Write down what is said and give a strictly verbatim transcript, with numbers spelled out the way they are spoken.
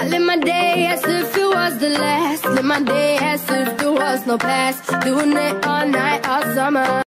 I live my day as if it was the last. Live my day as if there was no past. Doing it all night, all summer.